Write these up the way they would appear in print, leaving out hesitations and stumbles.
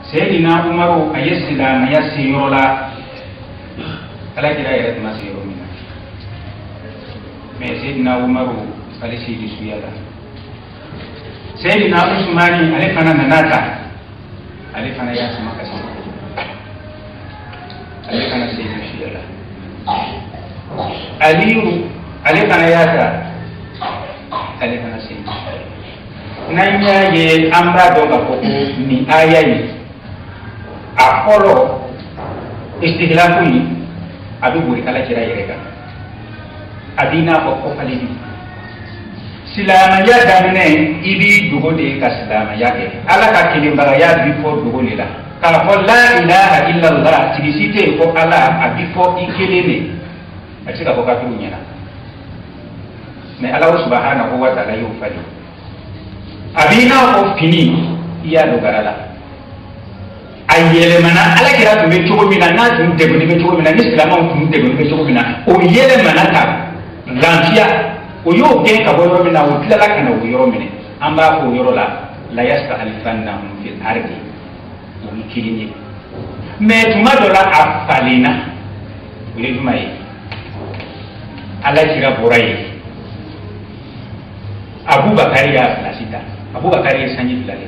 Sayyidina Umaru ayesila na yasirola ala kira yare ma siro mina me Sayyidina Umaru alisi disuyala Sayyidina Usmani alifana nanata alifana yasma kasama alifana Sayyidina disuyala Aliyu alifana yata alifana Sayyidina nanya ye amba donga koko ni ayayi akolo istihlafu ni abi buri kala kira yereka adina ko falidi silama ya damne ibi dugode ka silama yake ala ka kilimbara ya bi fo dugole la kala ko la ilaha illa allah tibisite ko ala abi fo ikelene atika ko ka tunyana me ala subhanahu wa ta'ala yu fali abina ko fini iya dogarala ayele mana ala kira to be cogo mina na tun de be cogo mina ni islama tun de be cogo mina o yele mana ta lafiya o yo gen ka boyo mina o tilala kana o yoro mine amba ko yoro la yasta alfannahum fil ardi o kilini me tuma dola afalina o le dumai ala kira borai Abubakar ya lasita Abubakar ya sanyi filale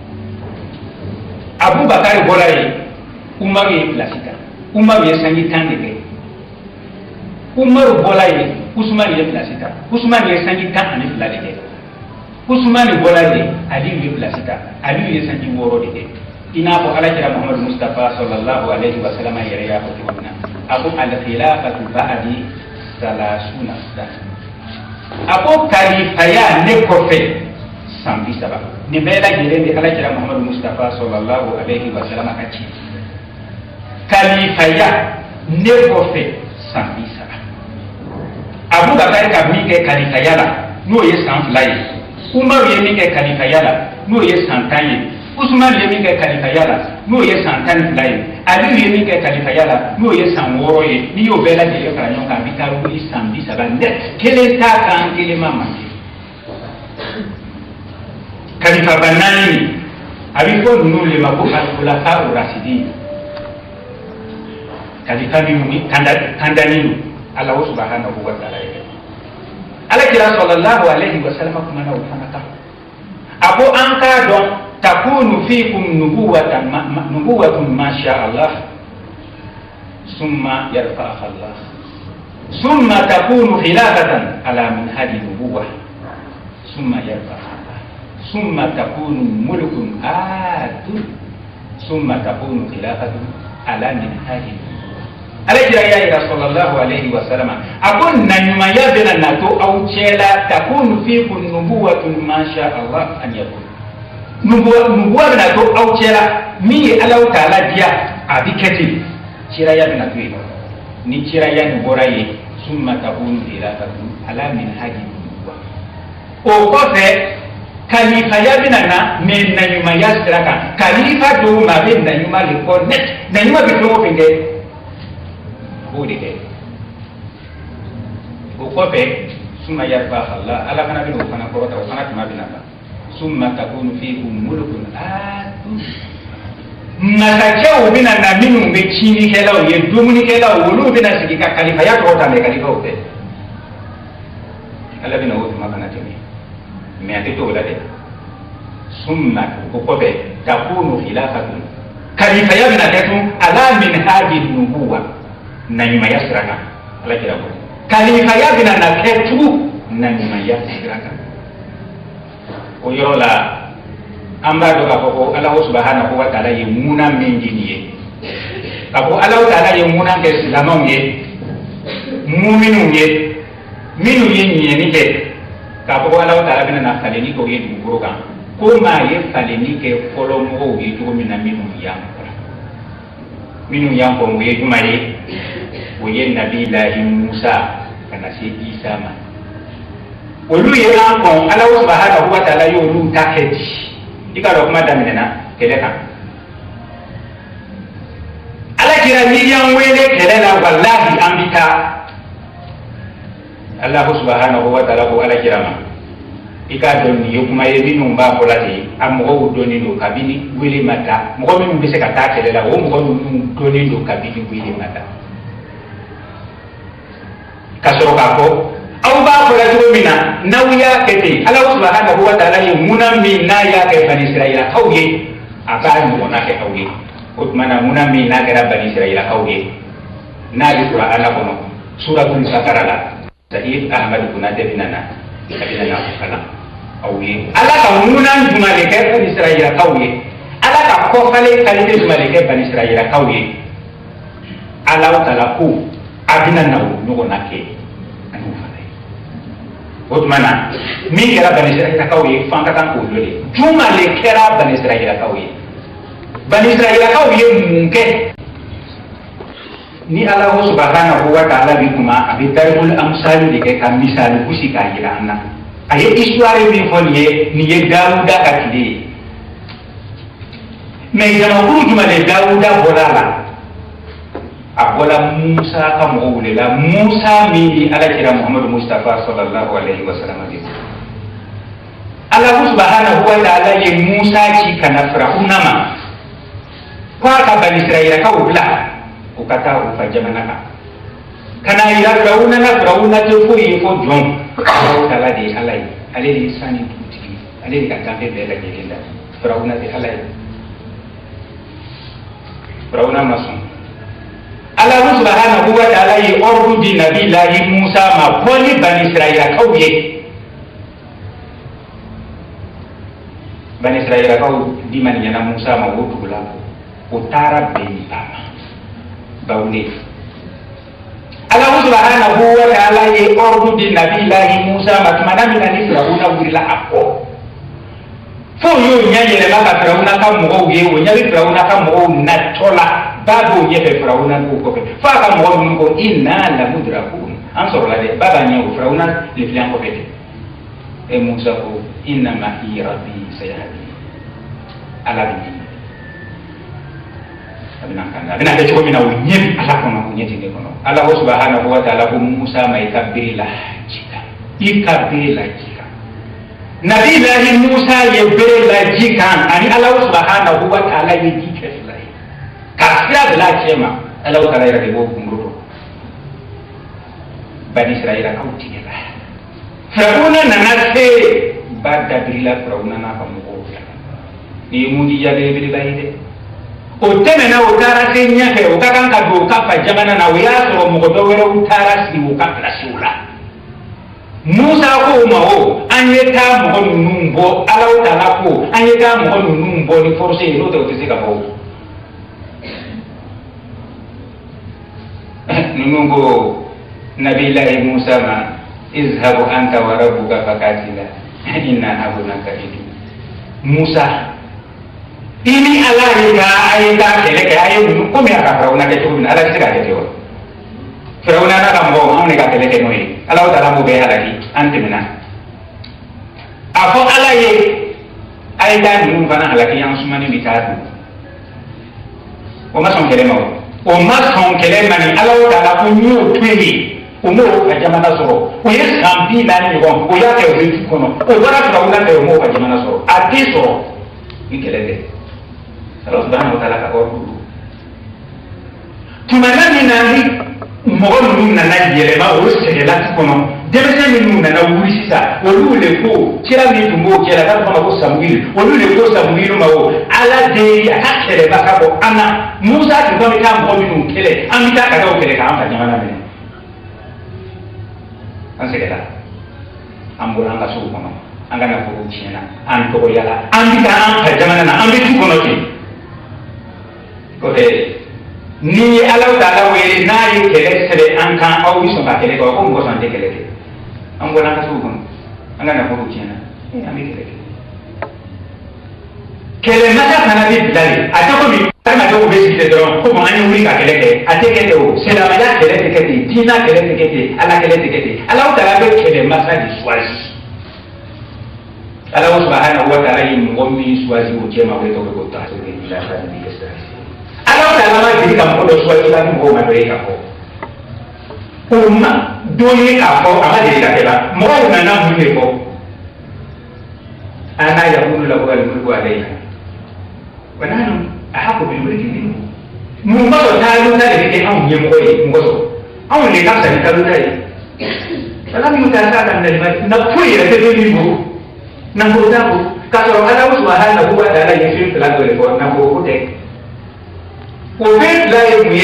Abubakar bolare Umar ya lasita Umar ya sanyi tandege Umar bolare Usman ya lasita Usman ya sanyi tan filale Usman bolare Ali ya lasita Ali ya sanyi woro de ina ko ala kira Muhammad Mustafa sallallahu alaihi wasallam ya ko tibuna abu al khilafatu ba'di 30 sana ako kalifaya ne kofe sambi saba ni bela gelende ala kira Muhammad Mustafa sallallahu alaihi wasallam akachi kalifaya ne kofe sambi saba Abu Bakar ka mi ke kalifaya la no ye sanflai Umar ye mi ke kalifaya la no ye santanye Usman ye mi ke kalifaya la no ye santan flai Ali ye mi ke kalifaya la no ye sanworo ye ni yo bela gele kala nyonka bitaru ni sambi saba net kele ta kan kele mama kalifa banani abi ko nule mako al-khulafa ar-rasidin kalifa bi kandani Allah subhanahu wa ta'ala ala kira sallallahu alaihi wasallam kuma na ufanaka abu anka don takunu fikum nubuwatun ma sha Allah summa yarfa'ha Allah summa takunu khilafatan ala minhaji nubuwah summa yarfa'ha Allah summa takunu mulkun adun summa takunu khilafatun ala minhaji alajira ya sallallahu alaihi wasallam akon nanyuma ya bena nato au chela takunu fikum nubuwatun ma sha Allah an yakun nubuwa na to au chela mi Allah taala dia abiketi chira ya bena to ni chira ya ngoraye summa takunu khilafatu ala min haji nubuwa o kofe khalifa ya bena na men nanyuma ya siraka khalifa do ma ben nanyuma le connect nanyuma bito pende bodi de o kofe summa yarfa Allah ala kana bin o kana ko ta o kana tuma binaka summa takunu fikum mulkun atu masakeu bina na minu be chini kela o ye dumuni kela o lu bina sigika khalifa ya to ta le khalifa o be ala bina o tuma kana temi me ate to la de summa ko be takunu khilafatun khalifa ya bina tetu ala min hadi nubuwa na nyuma ya siraka ala kira ko khalifa ya bina na tetu na nyuma ya siraka o yorola amba do ka ko Allah subhanahu wa ta'ala ye muna menjiniye ko Allah ta'ala ye muna ke silamon ye mu'minu ye minu ye ni ke ka ko Allah ta'ala bina na faleni ko ye duguro kan ko ma ye faleni ke kolomo ye to mina minu yang ko ye jumaye o ye nabi la Musa kana si Isa ma olu ye an kon ala subhanahu wa ta'ala yo lu takedi ikaro kuma daminena kele kan ala kira ni yan wele kele la wallahi ambita Allah subhanahu wa ta'ala ko ala kira ma ika don ni kuma ye binu ba ko lati am mo doni do kabini wili mata mo mi bi se ka ta tele la o mo doni do kabini wili mata kasoro ka ko aw ba ko la mina nawiya kete Allah subhanahu wa ta'ala ye munami na ya ke bani Israila kawye aba ni wona ke kawye o mana munami na ke bani Israila kawye na di Qur'an la kono suratul Baqarah Sayyid Ahmad kunate binana kala awye ala ka munan jumale ke bani Israila kawye ala ka ko fale kalite jumale ke bani Israila kawye ala ta'ala ku adina nawo nugo nake anu fale otmana min kera bani Israila kawye fanka kan ko lole jumale kera bani Israila kawye munke ni Allah subhanahu wa ta'ala bi kuma abi darul amsal de ke kam misal kusi ka gira anna aye histoire mi fonye ni ye Dawuda katide me jama kuru juma de Dawuda bolala abola Musa ka mo wulela Musa mi ala kira Muhammad Mustafa sallallahu alaihi wasallam de Allah subhanahu wa ta'ala ye Musa ci kana Firauna ma kwa ka bani Israila ka ubla ukata ufajamanaka kana ira Firauna te fo yi fo jon kala de alai ale insani tuti ale ka tambe be la gelinda Firauna de alai Firauna masun Allah subhanahu wa ta'ala yi ordu di nabi lahi Musa ma boni bani Israila kawye bani Israila kaw di man yana Musa ma wotu bula utara be tama bawne Allah subhanahu wa ta'ala ye ordu di nabi lahi Musa matmana min ani Firauna wurila akko fo yo nyanyele maka Firauna ka mo ye wo nyabi Firauna ka mo na tola babo ye be Firauna ko fa ka mo ko inna la mudrakun an so la de baba nyawo Firauna le filan ko bete e Musa ko inna ma hi rabbi sayahdi ala bi abina ke chomi na unye ala kono unye tinde kono Allah subhanahu wa ta'ala ko Musa mai kabila jika ikabila jika nabi lahi Musa ye bela jika ani Allah subhanahu wa ta'ala ye jike lai kasira la chema Allah ta'ala ya rebo kumruto bani Israila kauti la Firauna nanase bada bila Firauna na pamuko ni mudi ya bela ide o temena utara senya ke ukakan ka do ka pa jamana na wiya so mo do wero utara si uka plasula Musa ko mawo anyeta mo numbo ala utara ko anyeta mo numbo ni force no de utizika ko numbo nabi lahi Musa ma izhabu anta wa rabbuka fakatila inna abunaka idu Musa ini Allah ayat kelek ayat ko me aka Firauna ke tuh ala sira ke tuh Firauna na kambo amne ka kelek noi Allah taala mo be halaki antimina afo ala ye ayat ni bana halaki yang sumani bitadu o ma son kelema o ma son kelema ni Allah taala ko nyu tweli o mo ka jamana soro o ye sambi na ni ko o ya ke o kono o bara Firauna ke mo ka jamana soro ati soro ni keleke Allah subhanahu wa ta'ala ka ordu tumana minani mo nunu nana yele ma o segela kono demese nunu nana wurisisa olule ko kira ni tumbo kira ka ko Samuel olule ko Samuel ma o ala de akere baka ko ana Musa ti ko mi ka mo minu kele amita ka o kele ka amba jamana mene an segela ambo anga su kono anga na ko china an to yala amita an ka jamana na ambi tu kono ti ni Allah taala we na yi kele sere an kan aw biso ka kele ko ngo san te kele an gona ka su kon an ga na ko kina ami kele mata kana bi bilali a to ko mi ma to be si te do ko mo an wuri ka kele ke a te kele o se la mala kele te kete dina kele te kete ala kele te kete Allah taala be kele masa di swasi Allah subhanahu wa ta'ala yi mo mi swasi o jema we to ko ta to ni la ta ni yesa Allah taala ma diri kam ko do swasi la mo ma do ka ko umma do ni ka ko ama diri ka kela mo na na mu ne ko أنا يقول له الملك علينا ونحن أحق بالملك منه ممكن تعالوا تلك أم يموي مغزو أم لنفسه تعالوا تلك فلم يتساءل من الملك نقول يتدلله نقول له كسر الله سبحانه وتعالى يفعل لا يقول نقول له وفي لا يموي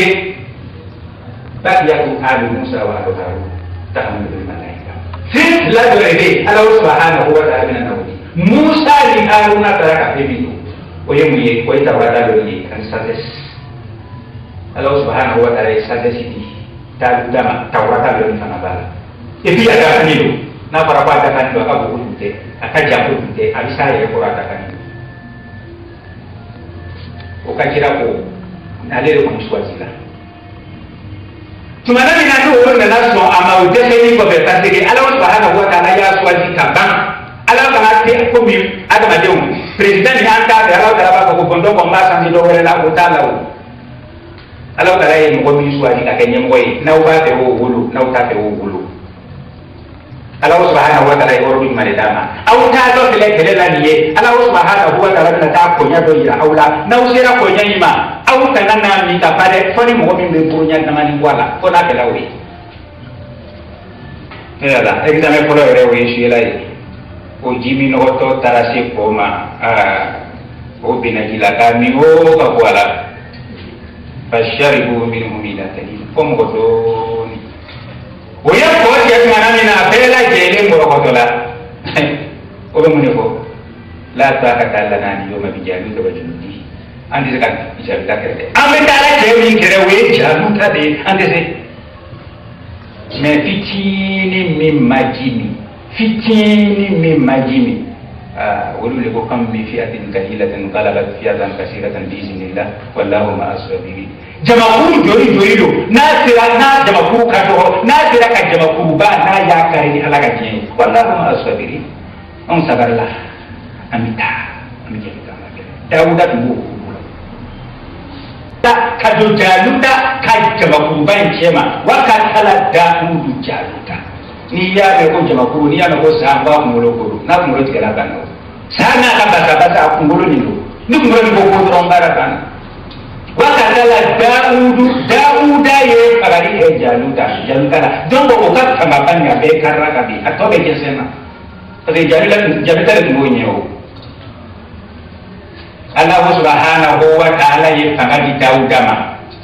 بقي آل موسى وآل هارون تحمل الملائكة في لا يقول الله سبحانه وتعالى من النبي موسى لهارون ترك بيبيته ويموي ويتوالى له أن سادس الله سبحانه وتعالى سادسيتي تعالى دama tawrata له فانا بالا itu ada kanilu na para pada kan do akabu kunte akaja kunte abisa ya kurata kan ukachira ko nalele ko mswazila tumana mina to wona naso ama udeseni ko be tasiri Allah subhanahu wa ta'ala ya swazi kabang Allah kana te ko mi adama dewu president ni anta be Allah ta'ala ko bondo ko mbasa ni do wala ko ta'ala Allah ta'ala yi mo mi swazi ka kenye moy na uba te wo wulu na uta te wo wulu Allah subhanahu wa ta'ala yoro min maridama aw ta do tele tele la niye Allah subhanahu wa ta'ala na ta ko nya do ira aula na usira ko nya ima aw kana na mi ta pare foni mo min be bunya na mani wala ko na bela wi la examen ko re wi shi la o jimi no to tarase ko ma o binajila ka mi o ka wala fasharibu minhu milatani fom ko do ويا قوات يا جماعة من أبلا جيلين مرقطلا وبمنه لا طاقة لنا اليوم بجالوت وجنودي أنت سكان بجالوت كذا أمي تعالى جيلين كذا وجالوت هذا أنت سي ما فتيني من ماجيمي ولو لكو كم من فئة قليلة غلبت فئة كثيرة بإذن الله والله مع الصابرين jamakuru jori do nasira na jamakuru kato nasira ka jamakuru ba na ya kare ala ka je wallahi ma asabiri on sabarla amita amije ka dawuda duwo ta kado jaluta ka jamakuru ba njema waka kala dawudu jaluta ni ya be ko jamakuru ni ya ko samba ngolokoro na ngolo tigala bana sana ka basa ngolo ni ngolo ni ko rombara bana wakatala Dauda ye pagari e jaluta dongo ukat kama banya be karaka bi atobe jesema pade jaluta le mbonyo Allah subhanahu wa ta'ala ye pagari Dauda ma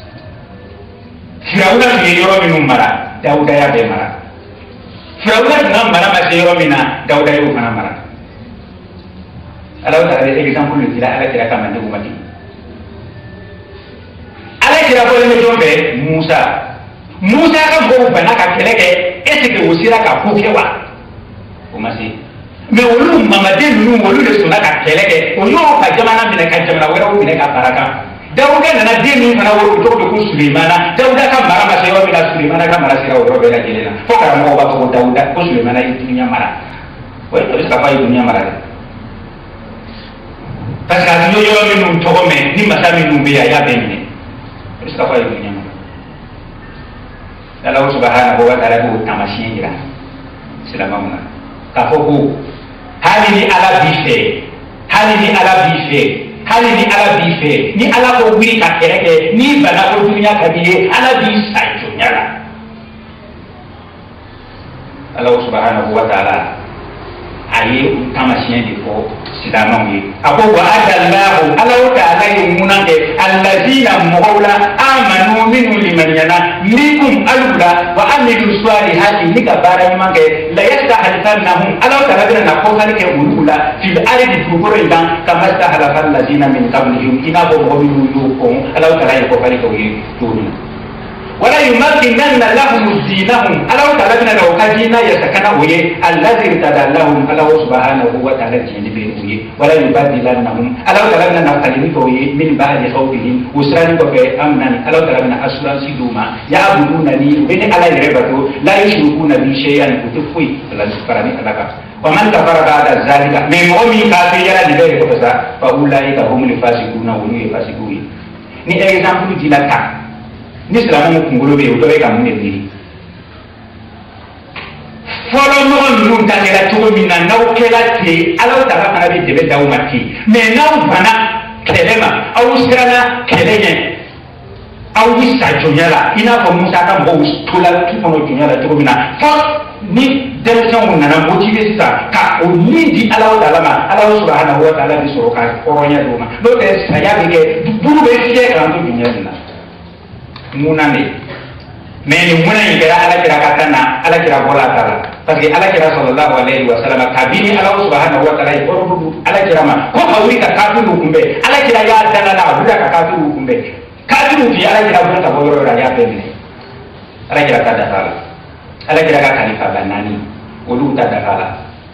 Firauna ye yoro minum mara Dauda ya be mara Firauna na mara ma se yoro mina Dauda yo kana mara Allah ta'ala example le dira ala kira kama ndu mati ala kira bole me jombe Musa ka bo bana ka keleke esike usira ka kukewa o masi me wolu mamade nu wolu le sona ka keleke o yo ka jamana bine ka jamana wera o bine ka baraka Dauda na dini fana wolu to ko Sulaimana Dauda ka mara ma sewa bila Sulaimana ka mara sira o ro bela jelena fo ka mo ba ko Dauda ko Sulaimana yi dunya mara o to ska fa yi dunya mara parce que yo minum to me ni masami nu biya ya benni Mustafa itu nyaman. Allah subhanahu wa ta'ala bu tamasira selama mana. Kafoku hal ini ala bife. Ni ala ko wiri ka kereke ni bana ko dunya kabiye ala bi saito nyala. Allah subhanahu wa ta'ala aye tamasien di ko sidama mi ako wa adallahu Allah ta'ala yumunande allazina mughawla amanu minhu liman yana minkum alula wa amilu salihati nikabara mange la yastahalannahum Allah ta'ala na ko kan ke ulula fil ardi kubura idan kama stahalal allazina min qablihim ina bo min yukum Allah ta'ala ko kan ke ulula wala yumakkinanna lahum dinahum Allah ta'ala bina law kadina yasakana uye allazi tadallahum Allah subhanahu wa ta'ala jini be uye wala yubadilannahum Allah ta'ala bina kalimi ko uye min ba'di khawfihim usrani ko be amnan Allah ta'ala bina assurance duma ya abuduna ni bini ala rebato la yushrikuna bi shay'an kutufui Allah subhanahu wa ta'ala wa man kafara ba'da zalika min ummi kafira libe ko sa fa ulaika humul fasiquna wa hum fasiqun ni example dilata ni selama mo kungolo be o to be ka mun diri fɔlɔ mɔgɔ ninnu ta kɛra cogo min na n'aw kɛra ten Ala Taala fana bɛ dɛmɛ d'aw ma ten mais n'aw banna kɛlɛ ma aw siranna kɛlɛ ɲɛ aw bɛ sa jɔnya la i n'a fɔ Musa ka mɔgɔw tola tu kɔnɔ jɔnya la cogo min na fɔ ni denmisɛnw nana motivé sisan ka o min di Ala Taala ma Ala Subahanahu wa Taala bɛ sɔrɔ ka hɔrɔnya d'o ma n'o tɛ saya bɛ kɛ bulu bɛ fiyɛ k'an to jɔnya nin na mun na de mais ni mun in kɛra Alakira ka kan na Alakira bɔra a ta la parce que Alakira sallallahu alaihi wa sallam kabini Ala Subahanahu wa Taala ye hɔrɔn di Alakira ma ko ka wuli ka kafiriw kunbɛn Alakira y'a danga la a wulila ka kafiriw kunbɛn kafiriw tun ye Alakira bolo ka bɔ yɔrɔ yɔrɔ a y'a bɛɛ minɛ Alakira ta dafa la Alakira ka kalifa ba 4 olu ta dafa la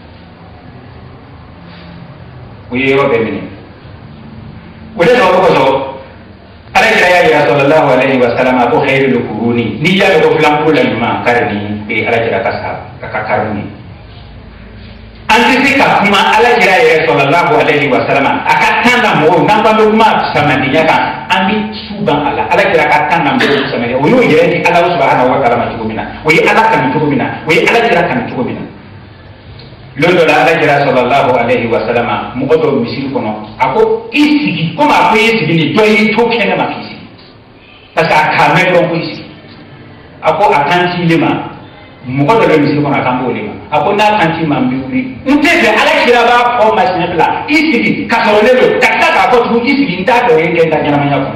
o ye yɔrɔ bɛɛ minɛ o de sɔrɔ kosɔn Alakira y'a yira sallallahu alaihi wa sallam ko khairul quruni ni ya ko filan ko la ɲuman karni be Alakira ka sa ka karni an tɛ se ka kuma Alakira yɛrɛ sallallahu alaihi wa sallam a ka tan na mɔgɔw n'an b'an bɛ kuma samaniya kan an bɛ su ban a la Alakira ka tan na mɔgɔw samaniya o y'o yɛrɛ di Ala Subahanahu wa Taala ma cogo min na o ye Ala kanu cogo min na o ye Alakira kanu cogo min na lon dɔ la Alakira sallallahu alaihi wa sallam mɔgɔ dɔw misiri kɔnɔ a ko i sigi komi a ko i sigi ni dɔ y'i to kɛnɛ ma k'i sigi parce que a kan mɛn dɔrɔn ko i sigi a ko a kan t'i le ma mɔgɔ dɔ bɛ misiri kɔnɔ a kan b'o le ma a ko n'a kan t'i ma n bɛ wuli n tɛ fɛ Alakira b'a fɔ ma siɲɛ fila i sigi ka sɔrɔ ne don ka tila k'a fɔ tugun i sigi n t'a dɔn e kɛ n ka ɲɛnamaya kɔnɔ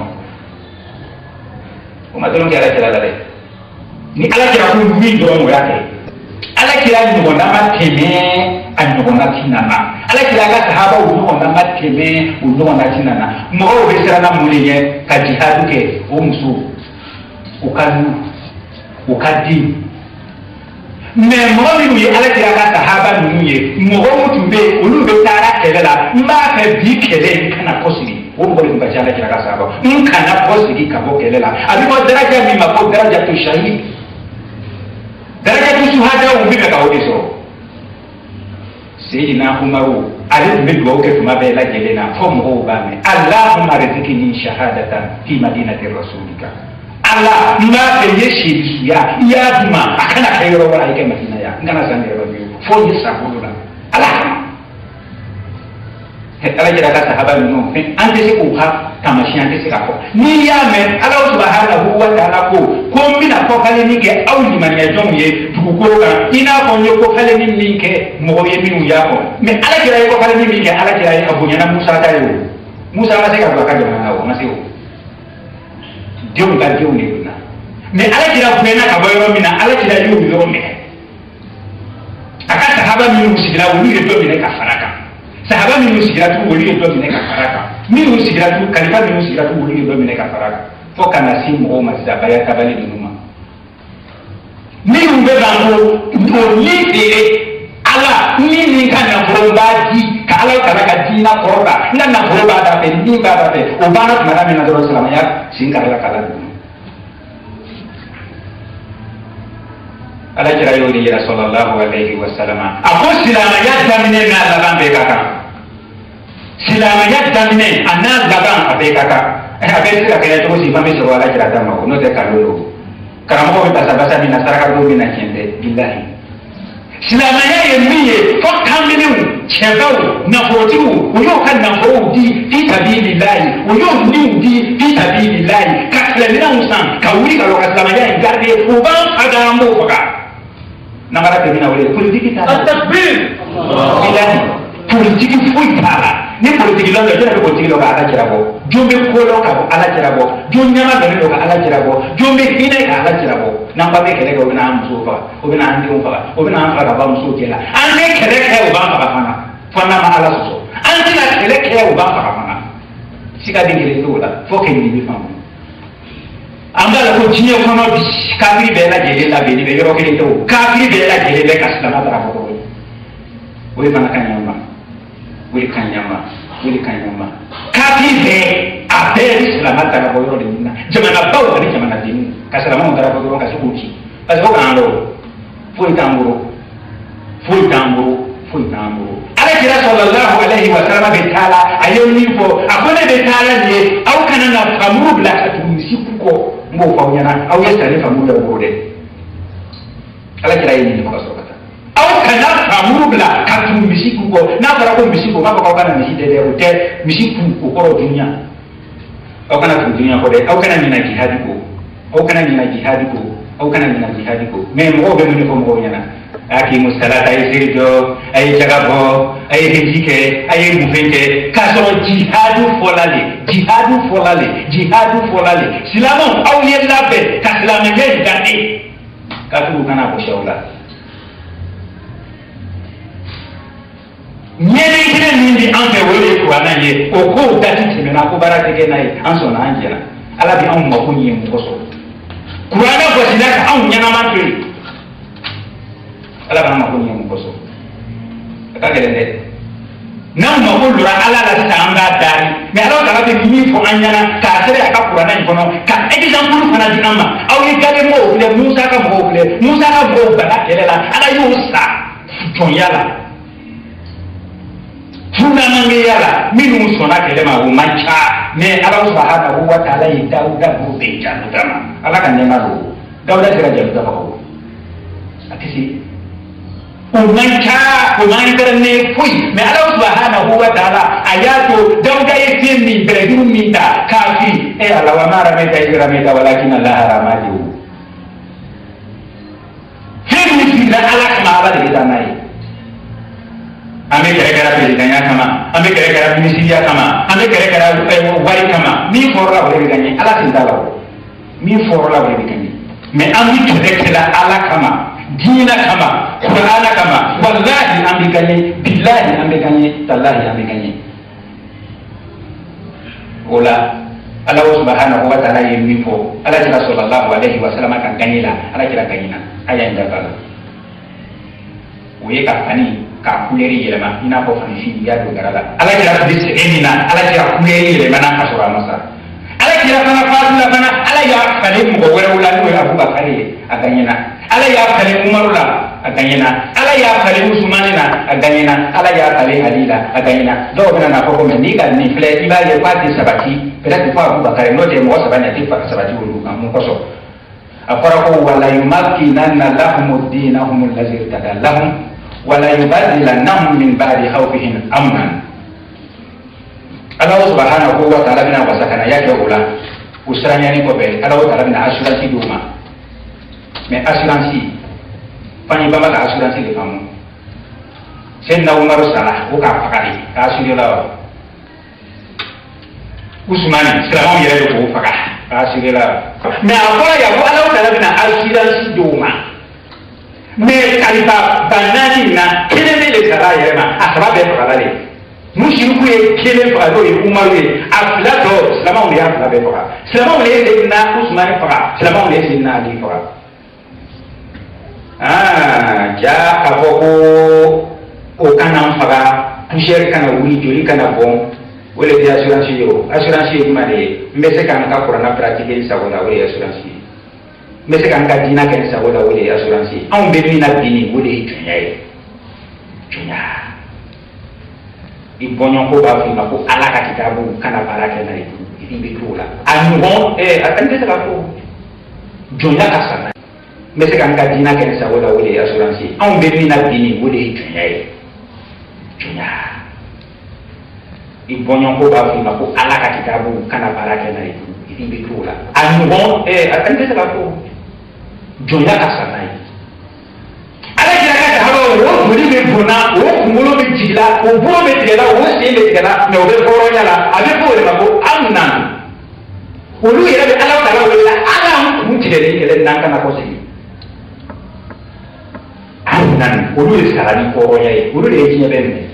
o ma dɔrɔn kɛ Alakira la dɛ ni Alakira ko min dɔrɔn o y'a kɛ Alakira ɲɔgɔnna ma tɛmɛ a ɲɔgɔnna ti nana Alakira ka sahabaw ɲɔgɔnna ma tɛmɛ o ɲɔgɔnna ti nana mɔgɔw bɛ siranna mun de ɲɛ ka jihadu kɛ o muso o ka nu o ka den mais mɔgɔ minnu ye Alakira ka sahaba ninnu ye mɔgɔ minnu tun bɛ yen olu bɛ taara kɛlɛ la n b'a fɛ bi kɛlɛ in kana kɔsigi o mɔgɔ de tun ka ca Alakira ka sahaba n kana kɔsigi ka bɔ kɛlɛ la a bɛ fɔ daraja min ma ko daraja to shahid darajatu suhadaw bɛ ka o de sɔrɔ Seydina Umaru ale tun bɛ dugawu kɛ tuma bɛɛ lajɛlen na fɔ mɔgɔw b'a mɛn Allahumma rizqni shahadatan fi madinati rasulika Ala n b'a fɛ i ye sehedisuya i y'a di ma a kana kɛ yɔrɔ wɛrɛ a kɛ Madina yan n kana san yɔrɔ bilen fo n ye sa bolo la Ala kama Alakira ka sahaba ninnu an tɛ se k'u ka taamasiyɛn an tɛ se k'a fɔ n'i y'a mɛn Ala Subahanahu wa Taala ko n bɛna kɔfaleni kɛ aw limaniyajɔnw ye dugukolo kan i n'a fɔ n ye kɔfaleni min kɛ mɔgɔw ye minnu y'a fɔ mais Alakira ye kɔfaleni min kɛ Alakira ye a bonyana Musa ta ye o Musa ma se ka don a ka jamana na o ma se o denw ka denw de donna mais Alakira bonyana ka bɔ yɔrɔ min na Alakira y'o yɔrɔ minɛ a ka sahaba minnu sigira olu ye dɔ minɛ ka fara kan sahaba minnu sigira tu olu ye dɔ minɛ ka fara kan minnu sigira tu kalifa minnu sigira tu olu ye dɔ minɛ ka fara kan fo ka na se mɔgɔw ma sisan baya tabali ninnu ma minnu bɛ k'an ko o ni feere Ala ni nin ka nafolo b'a di ka Ala Taala ka diinɛ kɔrɔta n ka nafolo b'a da fɛ ni b'a da fɛ o banna tuma min na dɔrɔn silamɛya sen karila kala duguma Alakira y'o de yira sallallahu alaihi wa sallam a ko silamɛya daminɛ n'a laban bɛɛ ka kan silamɛya daminɛ a n'a laban a bɛɛ ka kan a bɛɛ se ka kɛ cogo si fan bɛ sɔrɔ Alakira ta ma o n'o tɛ kalo ye karamɔgɔ bɛ basa min na saraka dɔw bɛ na tiɲɛ tɛ bilahi silamɛya ye min ye fo kanminɛw cɛbaw nafolotigiw o y'o ka nafolow di fi sabilillahi o y'o niw di fi sabilillahi ka silamɛminɛnw san ka wuli ka lɔ ka silamɛya in garde o b'an faga an b'o faga n'Ala tɛ min na o ye politiki t'a la bilahi politiki foyi t'a la ni politiki lɔn dɔ jɔn bɛ politiki lɔ ka Alakira bɔ jɔn bɛ ko lɔ ka Alakira bɔ jɔn ɲɛma dɔnnen don ka Alakira bɔ jɔn bɛ hinɛ ka Alakira bɔ n'an ba bɛ kɛlɛ kɛ o bɛ n'an musow faga o bɛ n'an denw faga o bɛ n'an faga ka ban musow cɛ la an bɛ kɛlɛ kɛ o b'an faga fana fo n'an ma Ala sɔsɔ an tɛ ka kɛlɛ kɛ o b'an faga fana siga den kelen t'o la fo kɛ nin bɛ faamu an b'a la ko diɲɛ kɔnɔ bi kafiri bɛɛ lajɛlen labɛnni bɛ yɔrɔ kelen tɛ o kafiri bɛɛ lajɛlen bɛ ka silamɛ bara bɔ o de fana ka ɲi ma o de ka ɲi ma o de ka ɲi ma kafiri bɛɛ a bɛɛ bɛ silamɛ ta bɔ yɔrɔ de min na jamanabaw ani jamanadenw ka silamɛw ta bɔ dɔrɔn ka se k'o ci parce que o k'an lɔ foyi t'an bolo foyi t'an bolo foyi t'an bolo Alakira sallallahu alaihi wa sallam bɛ taa la a ye min fɔ a ko ne bɛ taa la nin ye aw kana na famuru bila ka tugu misi kɔ n b'o fɔ aw ɲɛna aw ye sani famuru la bolo dɛ Alakira ye nin fɔ ka sɔrɔ ka taa aw kana famuru bila ka tu misi ku ko n'a fɔra ko misi ko m'a fɔ k'aw kana misi dɛ o tɛ misi ku o kɔrɔ dunuya aw kana tu dunuya kɔ dɛ aw kana ɲinɛ jihadi ko aw kana ɲinɛ jihadi ko aw kana ɲinɛ jihadi ko mais mɔgɔw bɛ mun de fɔ mɔgɔw ɲɛna a k'i musalata a ye seri jɔ a ye jaga bɔ a ye heji kɛ a ye mun fɛn kɛ k'a sɔrɔ jihadu fɔla le jihadu fɔla le jihadu fɔla le silamɛw aw ye labɛn ka silamɛkɛ gande kafiriw kana bɔsi aw la ɲɛnɛ kelen min bi an fɛ o de ye kuranɛ ye o kow dati tɛmɛna ko baara tɛ kɛ n'a ye an sɔnna an jɛna ala bɛ anw mako ɲɛ mun kosɔn kuranɛ gosila ka anw ɲɛnama to yen ala b'an mako ɲɛ mun kosɔn a ka gɛlɛn dɛ n'anw mako lora ala la sisan an b'a daari mais ala taala bɛ min fɔ an ɲɛna k'a sɛbɛn a ka kuranɛ in kɔnɔ ka exemple fana di an ma aw ye galemɔgɔw filɛ musa ka mɔgɔw filɛ musa ka mɔgɔw bana kɛlɛ la ala y'o sa jɔnya la funamangɛya la minnu sɔnna kɛlɛ ma o man ca mais ala subhanahu wa taala ye dawuda b'o bɛɛ jaluta ma ala ka nɛɛma don dawuda sera jaluta ma o a tɛ se o man ca o man kɛra ne foyi mais ala subhanahu wa taala a y'a to dawuda ye den min bɛrɛdugu min ta k'a fili ala wa ma ramɛta iz ramɛta walakin allaha ramani o fɛn min filila ala kama ala de bɛ taa n'a ye an bɛ kɛlɛ kɛra perezidanya kama an bɛ kɛlɛ kɛra minisiriya kama an bɛ kɛlɛ kɛra wari kama min fɔrɔla o de bɛ ka ɲɛ ala tɛ da la o min fɔrɔla o de bɛ ka ɲɛ mais an bɛ kɛlɛ kɛla ala kama diinɛ kama kuranɛ kama walahi an bɛ ka ɲɛ bilahi an bɛ ka ɲɛ talahi an bɛ ka ɲɛ o la ala subhanahu wa taala ye min fɔ ala kira sallallahu alaihi wa sallam ka gaɲɛ la ala kira gaɲɛ na a y'a dafa la o ye ka fani ka kulɛri yɛlɛma i n'a fɔ fanifin i y'a don gara la ala kira bɛ sɛgɛn min na ala kira kulɛri yɛlɛmana ka sɔrɔ a ma sa ala kira fana faatula fana ala y'a falen mɔgɔ wɛrɛw la n'o ye abubakari ye a gaɲɛna ala y'a falen umaru la a gaɲɛna ala y'a falen usumani na a gaɲɛna ala y'a falen ali la a gaɲɛna dɔw bɛna na fɔ ko mɛ n'i ka nin filɛ i b'a ye k'a tɛ sabati peut-être fo abubakari n'o tɛ mɔgɔ saba nin a tɛ sabati olu kan mun kosɔn a fɔra ko wala yumakkinanna lahum dinahum allazi irtada lahum wala yubadilannahum min ba'di khawfihim amnan Allah subhanahu wa ta'ala bina wasa kana yake ula usranya ni kobe Allah ta'ala bina assurance do ma mais assurance fani baba ka assurance de famu senna Umar Salah o ka fakari ka assuré la Usmani salamu yere ko faka ka assuré la mais akora ya Allah ta'ala bina assurance do ma mais kalifa banani na kelele le sara yere ma asaba be fakala le mushriku ye kelen faga n'o ye umaru ye a fila tɔ silamɛw de y'a fila bɛɛ faga silamɛw de ye seyidina usumani faga silamɛw de ye seyidina ali faga ja k'a fɔ ko o kana faga poussière kana wuli joli kana bɔn o de tɛ assurance ye o assurance ye jumɛn de ye n bɛ se ka n ka kuranna pratiquer n sago la o de ye assurance ye n bɛ se ka n ka diinɛ kɛ n sago la o de ye assurance ye anw bɛ min na bi nin o de ye jɔnya ye jɔnya i bɔɲɔgɔnko b'a fɔ i ma ko ala ka kitabu kana baara kɛ n'a ye i bɛ t'o la a ɲɔgɔn n tɛ se ka fɔ jɔnya ka sa n'a ye n bɛ se ka n ka diinɛ kɛ n sago la o de ye assurance ye anw bɛ min na bi nin o de ye jɔnya ye jɔnya i bɔɲɔgɔnko b'a fɔ i ma ko ala ka kitabu kana baara kɛ n'a ye i bɛ t'o la a ɲɔgɔn n tɛ se ka fɔ jɔnya ka sa n'a ye ala kira ka sahaba o joli bɛ bonna o kunkolo bɛ jigin la o bolo bɛ tigɛ la o sen bɛ tigɛ la mais o bɛ hɔrɔnya la a bɛ fɔ o de ma ko amna olu yɛrɛ bɛ ala ta wele la ala kun tigɛlen kɛlɛ n'an kana kɔ sigi amna olu de sara ni hɔrɔnya ye olu de ye diɲɛ bɛɛ minɛ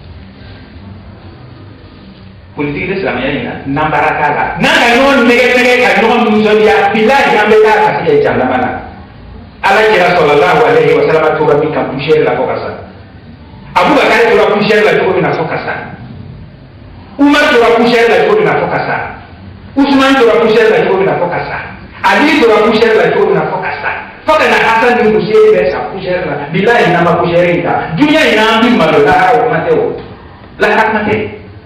politique de silamɛya in na n'an baara t'a la n'an ka ɲɔgɔn nɛgɛ ka ɲɔgɔn nisɔndiya bilahi an bɛ taa ka se jahanama na ala kira sallallahu alaihi wa sallam tora min kan poussière la fo ka sa abubakar tora poussière la cogo min na fo ka sa umar tora poussière la cogo min na fo ka sa usman tora poussière la cogo min na fo ka sa ali tora poussière la cogo min na fo ka sa fo ka na hasan ni poussière bɛ sa poussière la bilahi n'an ma poussière in ta dunuya in n'an bi malo lahara o kuma tɛ o lahara kuma tɛ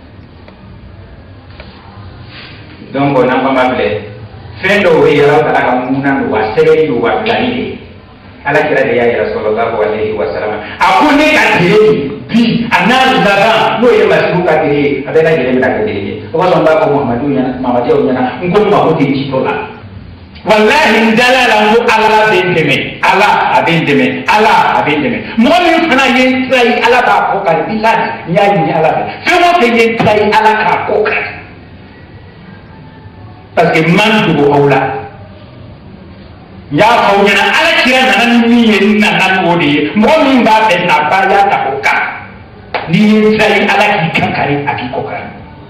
donc n'an ko ma filɛ fɛn dɔw bɛ yen ala taala ka munna don wa sɛbɛnni don wa bilali de ala kira de ya sallallahu alaihi wasallam akune ka dire bi annabi daga no ye masu ka dire abena dire mena ka dire ko so ba ko muhammadu ya mamadiya ya ngo ma ko ti to la wallahi ndala la ngo ala bendeme ala abendeme ala abendeme mo min fana ye trai ala ba ko ka billahi ya ni ala ba fe mo ke ye trai ala ka ko ka parce que man du aula ya kawnyana ala kira nanan ni yen nanan wodi mo min ba be na ba ya ta ko ka ni trai ala ki kankari akiko ka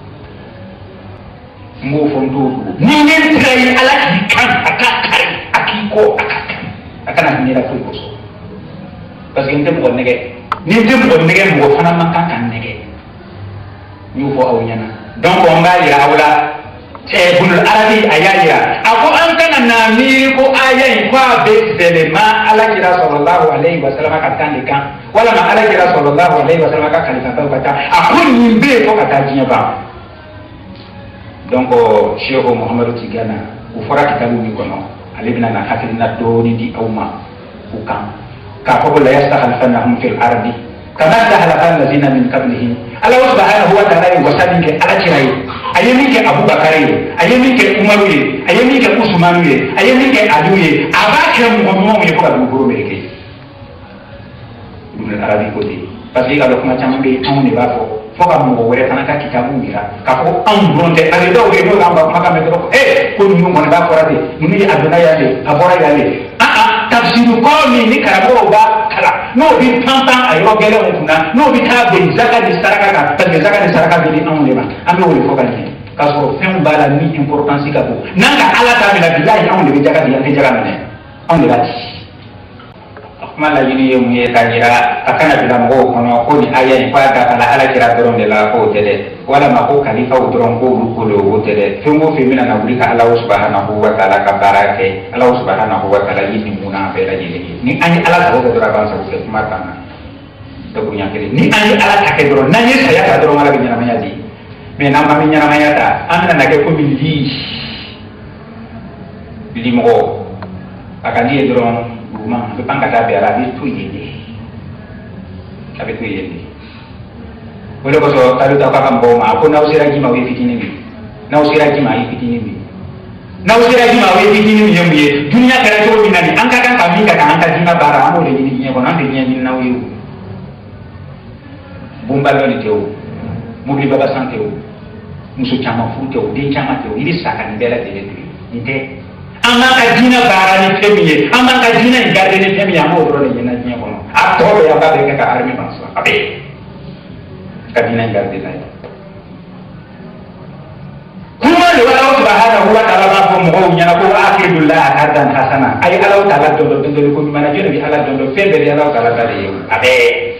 mo fondo ni yen trai ala ki kan akakari akiko akana ni ra ko so parce que ndem won nege ni ndem won nege mo fana makka kan nege ni fo awnyana donc on ba ya awla bunul arabi ayaya ako an kana na mi ko ayayi kwa be bele ma ala kira sallallahu alaihi wasallam ka tande kan wala ma ala kira sallallahu alaihi wasallam ka khalifa ba ta akon nimbe ko ka tajinya ba donc Cheikh Muhammadu Tigana ku fora kitabu mi kono alibna na hakilina doni di awma ku kan ka ko la yastakhlifanahum fil ardi kama tahalafan ladina min qablihim Allah subhanahu wa ta'ala wasallim ke ala kirai ayemi ke Abubakar ye ayemi ke Umar ye ayemi ke Usman ye ayemi ke Ali ye abake mo ye ko du goro mereke ibn arabi ko di parce que alors kuma chama be on ne ba fo ka mo wore tan ka kitabu mira ka ko an bronte ale do ge no gamba maka me do ko ni mo ne ba ko rade ni aduna ya de abora ya de tafsiru ko ni karabo ba kala no bi tantan ayo gele mo kuna no bi ta be zaka di saraka ka ta zaka di saraka bi an le ba an do le ko ka ni ka so fem bala ni importance ka ko nanga ala ta bila billahi an le jaga di an jaga ne an le ba mala yini yemu ye kanira akana bila mo kono ko ni aya ni pada kala ala kira doron de la ko tede wala ma ko khalifa o doron ko ru ko do tede fengo fe mina na wulika Allah subhanahu wa ta'ala ka barake Allah subhanahu wa ta'ala yini muna be la yini ni ani ala ta ko dora ba sa ko kuma tan to ko nyakere ni ani ala ta ke doron nani saya ta doron ala binya namanya di me nama binya namanya ta amna na ke ko bili mo akani doron rumah depan kata biara itu ini tapi itu ini boleh kau tahu tahu kakak bawa aku nau siragi mau fitini bi nau siragi mau fitini bi nau siragi mau fitini bi yang bi dunia kerja coba bina ni angkat kan kami kata angkat jina barang amo le ini kau nanti ni nau itu bumbalo ni teu mungkin bapa sang teu musuh cama fu teu dia cama teu ini sakan bela teu ini teh amaka dina barani femiye amaka dina garde ne femiye amo do ne na nya kono atto ya ba be ka armi banso abe ka dina garde na kuma le wala subhanahu wa ta'ala ba ko mo nya na ko akidullah adan hasana ay Allah ta'ala do ko mana jeno bi Allah do febe ya Allah ta'ala dale abe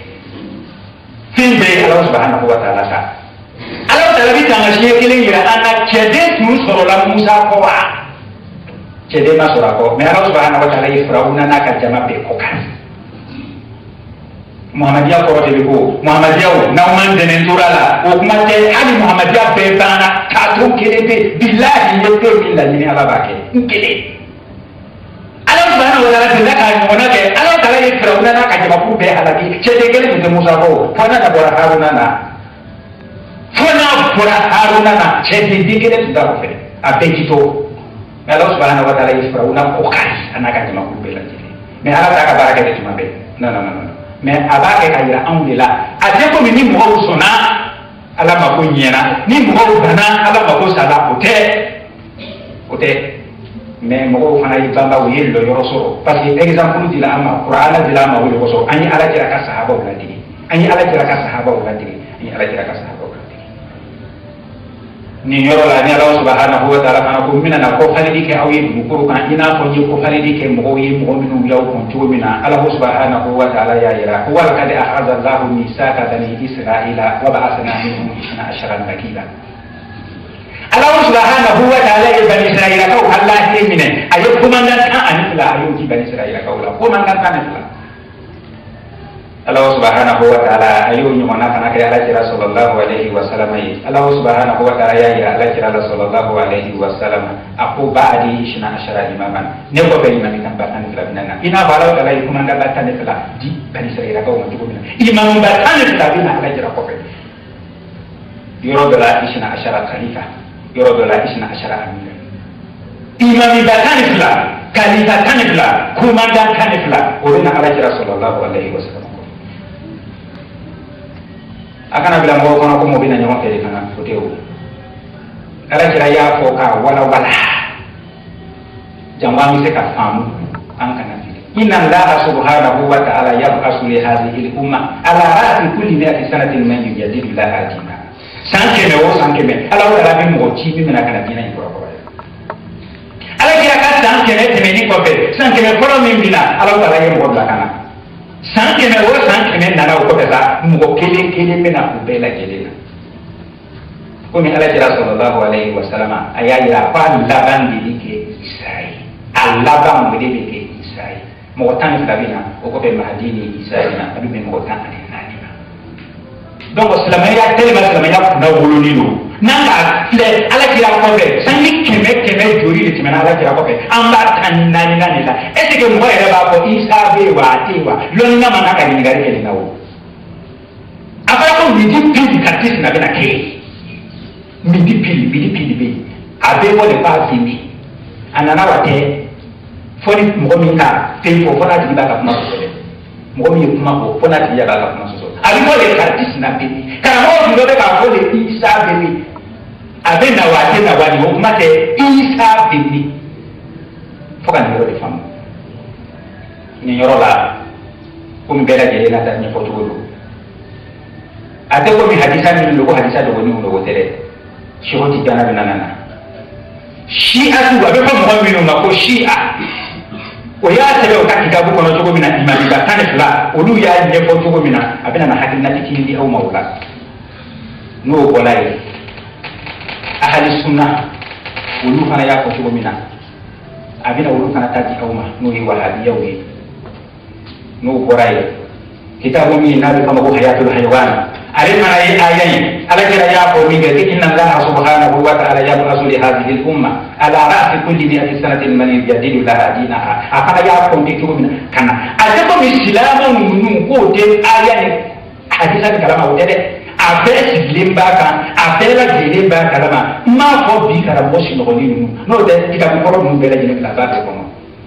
febe Allah subhanahu wa ta'ala ka Allah ta'ala bi tanga shi kelen ira ana kede tu soro la Musa ko wa cede masura ko me Allah subhanahu wa ta'ala yifrauna naka jama be ko kan Muhammadiya ko te ko Muhammadiya na man denen turala o kuma te hali Muhammadiya be bana ka to kede be billahi yete billahi ni ala bake nkele Allah subhanahu wa ta'ala de ka ngona ke Allah ta'ala yifrauna naka jama ku be halaki cede gele de Musa ko fona da bora haruna na cede digele da ko fe apetito Allah subhanahu wa ta'ala yifrauna ko kali anaka jama ku bela jili me ala ta ka baraka de juma be no me abake ka ira amdila ate ko ni mo sona ala ma ko nyena ni mo bana ala ma ko sala ote me mo fana ibamba wi lo yoroso parce que exemple dila ama qur'ana dila ma wi yoroso ani ala kira ka sahaba wala digi ani ala kira ka sahaba wala digi ani ala kira ka sahaba ni yoro la ni Allah subhanahu wa ta'ala kana ko minana ko falidi ke awi mu ko kan ina ko ni ko falidi ke mo yi mo minu yaw ko to mina Allah subhanahu wa ta'ala ya ira wa laqad akhadha Allahu mithaqa bani Israila wa ba'athna minhum 12 nakila Allah subhanahu wa ta'ala ya bani Israila ko Allah ya mine ayo kumandan kan anila ayo ki bani Israila ko la kumandan kan anila Allah subhanahu wa ta'ala ayu nyumana kana kaya ala kira sallallahu alaihi wasallam Allah subhanahu wa ta'ala ya ala kira sallallahu alaihi wasallam aku ba'di ishna ashara imaman ne ko be imam kan batan fila binana ina bala kala yi kuma da batan fila di bani israila ko mutu bina imam batan fila bina ala kira ko be yoro dala ishna ashara khalifa yoro dala ishna ashara amir imam batan fila khalifa tan fila kumandan tan fila o bina ala kira sallallahu alaihi wasallam akana bila mo kono ko mo bina nyama kede kana fotewo ala kira ya fo ka wala jamba mi se ka famu an kana inna allaha subhanahu wa ta'ala yab'asu li hadhihi al-umma ala ra'si kulli mi'ati sanatin man yujadidu laha dina sanke me ala wala bi mo ci mi na kana dina ko ko ala kira ka sanke me temeni ko be sanke me ko mi bina ala wala ye mo la kana sanke me wo sanke me nana ko besa mo kele mena ko be la kele na ko mi ala kira sallallahu alaihi wasallam ayaya fa laban bi ke Israel alaba mo de ke Israel mo tan kabina o ko be mahadini Israel na abi me mo tan ani nani na donc salamaya telema salamaya na woloni no nanga le ala kira ko be sanni keme jori de timena ala kira ko be amba tan nani la est ce que mo era ba ko Isa be wa tewa lonna mana ka ni gari ke nawo apa ko mi di pili katis na bena ke mi di pili be abe mo le ba fini anana wate foni mo mi ka te fo fona di ba ka kuma so mo mi kuma ko fona di ya ba ka kuma so abi mo le katis na be kana mo do be ka ko le Isa be abe na wate na wani mo kuma te Isa be foka ni ro de fam ni yoro la ko mi bela je na ta ni foto do ate ko mi hadisa ni lo ko hadisa do ni lo tere shoti jana be nanana shi'a tu abe ko mo mi no ko shi'a o ya tele o ka kitabu ko no to ko mina imani ba tan fla o lu ya ne foto ko mina abena na hadin na tikindi au mawla no ko lai ahli sunna o lu fana ya foto ko mina abina o lu fana tati au ma no yi wahabiya we no ko rai kitabu mi na be kama ko hayatul haywan are mana yi ayayin ala kira ya ko min gati inna allaha subhanahu wa ta'ala yab'asu li hadhihi al-umma ala ra'si kulli mi'ati sanatin man yajadidu laha dinaha akana ya ko min ko min kana ate ko islamu nun ko de ayayin hadisa kalama o de abe limba kan abe la limba kalama ma ko bi kara moshi no ni no de kitabu ko mun bela jine la ba ko no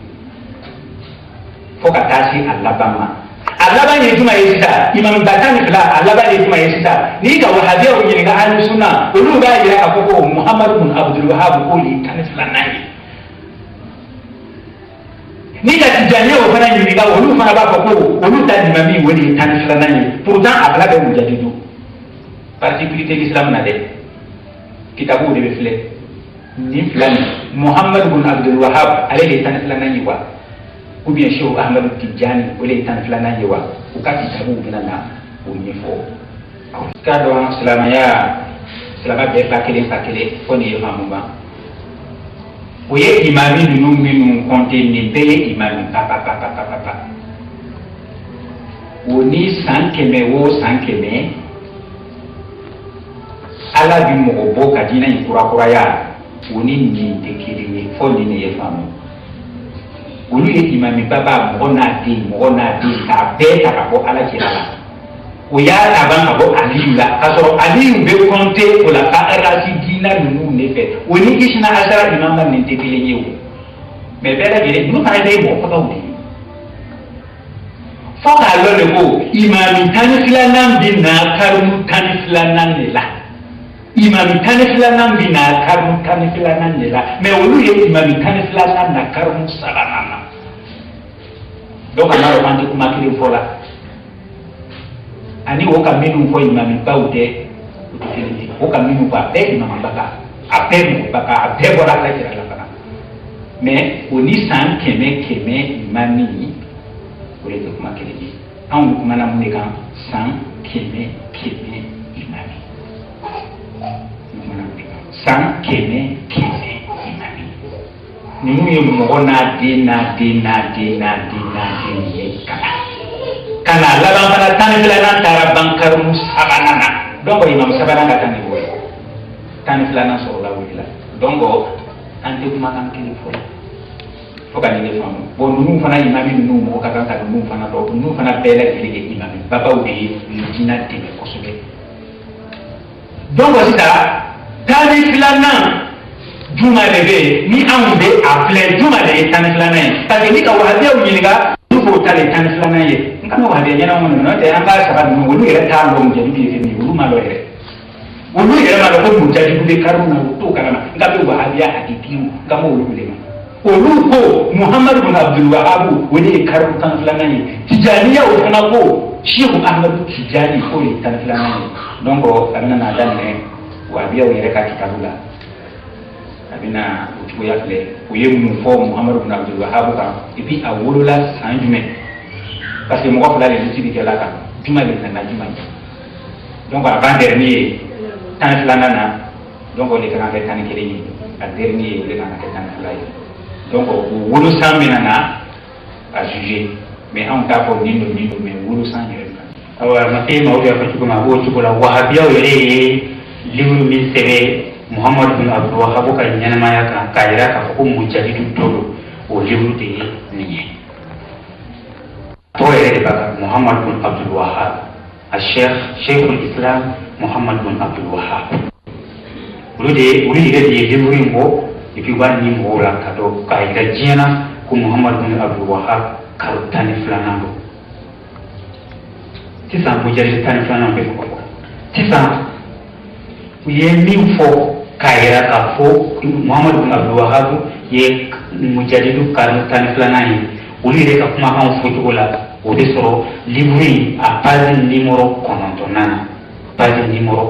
foka tasi allabama alaba ni juma yesita imam batani fla alaba ni juma yesita ni ka wahabiya ko ni ga ahlus sunna ulu ga ya ka ko Muhammad ibn Abdul Wahhab ko li tan fla nani ni ka tijaniya ko fana ni ga ulu fana ba ko ulu ta imami woni tan fla nani pourtant abla be mujaddidu particularité l'islam na de kitabu de fle ni fla Muhammad ibn Abdul Wahhab alayhi tan fla nani wa ou bien Cheikh Ahmad Tidjani ou les tan flana yewa ou ka kitabu binana ou nifo ka do salama be pakele foni yamamba o ye imami nunu minu konte ni be imami papa o ni sankeme ala bi mo bo ka dina ni kura ya o ni ni tekiri ni foni ni yefamu olu ye imami baba mɔgɔ n'a den k'a bɛɛ ta ka bɔ ala kira la o y'a laban ka bɔ aliyu la k'a sɔrɔ aliyu bɛ kɔnte o la ka rasi diina ninnu de fɛ o ni isina asara imama nin tɛ kelen ye o mɛ bɛɛ lajɛlen ninnu fana bɛ ye mɔgɔ fagaw de ye fo k'a lɔn de ko imami tan ni filanan bɛ na karunu tan ni filanan de la imami tan ni filanan bɛ na karunu tan ni filanan de la mɛ olu ye imami tan ni filanan na karunu sabanan na. Donc on a remarqué comment il faut là. Ani woka minu fo imami baude woka minu ba be imam baka ape baka ape bora la kira la bana. Mais oni san keme imami ole de kuma kele di. An kuma na mun kan san keme imami. San keme imami. Nimu ye mɔgɔ n'a den ye kala kana laban fana tan filanan tara bankaru sabanana donc imam sabanana ka tan boy tan filanan so la wila donc ante kuma kan kini fo ka ni famu bon nu fana imam nu mo ka kan ka nu fana do nu fana bela kile imam baba wi dina tebe ko sobe donc sita tan filanan juma lebe ni ambe a plein juma de tan filanan parce que ni ka wahabiya nyiniga ko tale tan filanan ye ngam wahabiya nyana mo no te amba sabab no wulu ere ta lo nje bi ke ni wulu ma lo ere wulu ere ma lo ko jadi be karuna to kana ngam wahabiya hakiki ngam wulu le ma wulu ko muhammad ibn abdul wahhab woni karu tan filanan ye tijaniya o kana ko sheikh ahmad tijani ko tan filanan ye donc amna na dan ne wahabiya ere ka kitabula abina utugo yakle uyemu fo muhammad ibn abdul wahhab ka ibi awolola sanjume parce que mo ko la le tidi ke la ka juma le na juma donc avant dernier tan flanana donc le kan ka tan kele ni a dernier le kan ka tan flay donc wolo samina na a juger mais on ta ko nindo mais wolo sanjere awa ma te ma o ya ko tugo ma o tugo la wahabiya yele limu min sebe muhammad bin abdul wahhab ka nyana ya kan kaira ka ko mujadidu todo o limu de ni to ere baka muhammad bin abdul wahhab الشيخ الاسلام محمد بن عبد الوهاب ولدي limu mo ipi wani mo la kado kaira jina ko muhammad bin abdul wahhab karutani flanando tisa mujadidu tani flanando ko tisa ye min fo kaira ka fo muhammad bin abdul wahhab ye mujadidu karutani flanani uli de ka kuma kan fo tola o de soro livre a page numéro 9 page numéro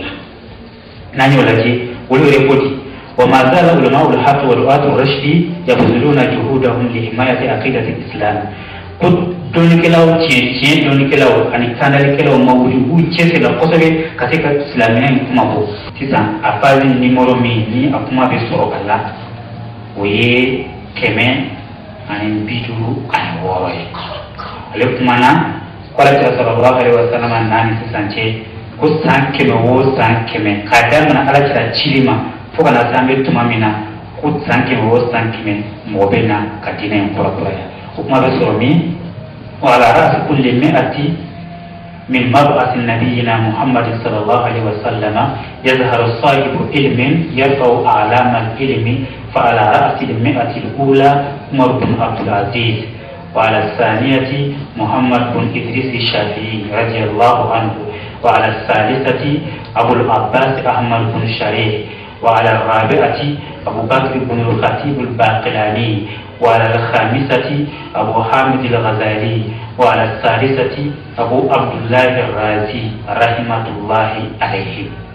9 nanyo laji uli repoti wa ma zala ulama ul haq wa du'at ar-rashdi yabzuluna juhudahum li himayati aqidati al-islam ko doni kelaw ci doni kelaw ani kanale kelaw mawudi bu cese la kosobe katika islamien kuma bo sisan a page numéro ni akuma be soro kala oye keme ani biduru ani woroy ale kumana kwala ta sallallahu alaihi wasallam nani sisance ko san keme kadam na ala ta chilima foka na sambe tumamina ko san keme mobena kadina en kora ya kuma be soro mi وعلى رأس كل 100 من مبعث نبينا محمد صلى الله عليه وسلم يظهر صاحب علم يرفع أعلام العلم فعلى رأس 100 الأولى عمر بن عبد العزيز وعلى الثانية محمد بن إدريس الشافعي رضي الله عنه وعلى الثالثة أبو العباس أحمد بن شريح وعلى الرابعة أبو بكر بن الخطيب الباقلاني وعلى الخامسة أبو حامد الغزالي وعلى الثالثة أبو عبد الله الرازي رحمة الله عليه